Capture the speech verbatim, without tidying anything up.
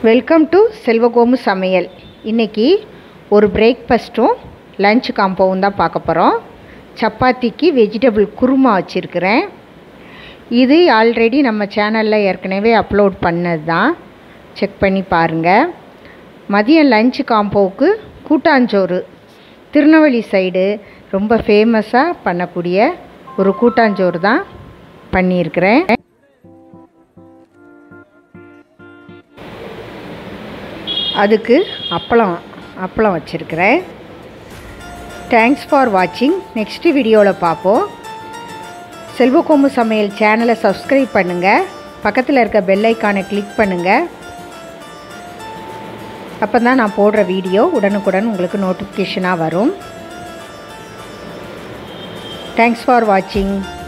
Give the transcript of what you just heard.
Welcome to செல்வகோமு சமையல். இன்றைக்கி ஒரு பிரேக்ஃபாஸ்ட்டும் லஞ்ச் காம்போவும் தான் பார்க்க போகிறோம். சப்பாத்திக்கு வெஜிடபிள் குருமா வச்சுருக்கிறேன். இது ஆல்ரெடி நம்ம சேனலில் ஏற்கனவே அப்லோட் பண்ணது தான், செக் பண்ணி பாருங்கள். மதியம் லஞ்ச் காம்போவுக்கு கூட்டாஞ்சோறு, திருநெல்வேலி சைடு ரொம்ப ஃபேமஸாக பண்ணக்கூடிய ஒரு கூட்டாஞ்சோறு தான் பண்ணியிருக்கிறேன். அதுக்கு அப்பளம் அப்பளம் வச்சுருக்கிறேன். தேங்க்ஸ் ஃபார் வாட்சிங். நெக்ஸ்ட் வீடியோவில் பார்ப்போம். செல்வகோமு சமையல் சேனலை சப்ஸ்கிரைப் பண்ணுங்கள், பக்கத்தில் இருக்க பெல் ஐக்கானை கிளிக் பண்ணுங்கள். அப்போ தான் நான் போடுற வீடியோ உடனுக்குடன் உங்களுக்கு நோட்டிஃபிகேஷனாக வரும். தேங்க்ஸ் ஃபார் வாட்சிங்.